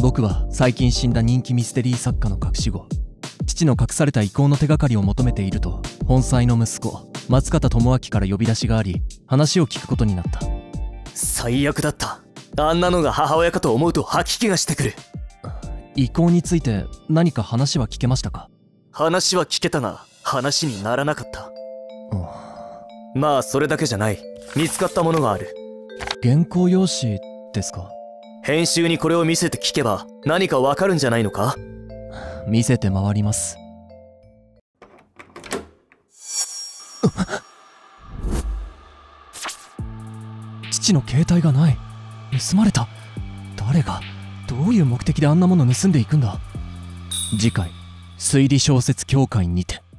僕は最近死んだ人気ミステリー作家の隠し子、父の隠された遺構の手がかりを求めていると、本妻の息子松方智明から呼び出しがあり、話を聞くことになった。 最悪だった。あんなのが母親かと思うと吐き気がしてくる。 遺構について何か話は聞けましたか？ 話は聞けたが話にならなかった。まあそれだけじゃない。見つかったものがある。 原稿用紙ですか？ 編集にこれを見せて聞けば何かわかるんじゃないのか？ 見せて回ります。父の携帯がない。盗まれた。誰がどういう目的であんなもの盗んでいくんだ。次回推理小説協会にて。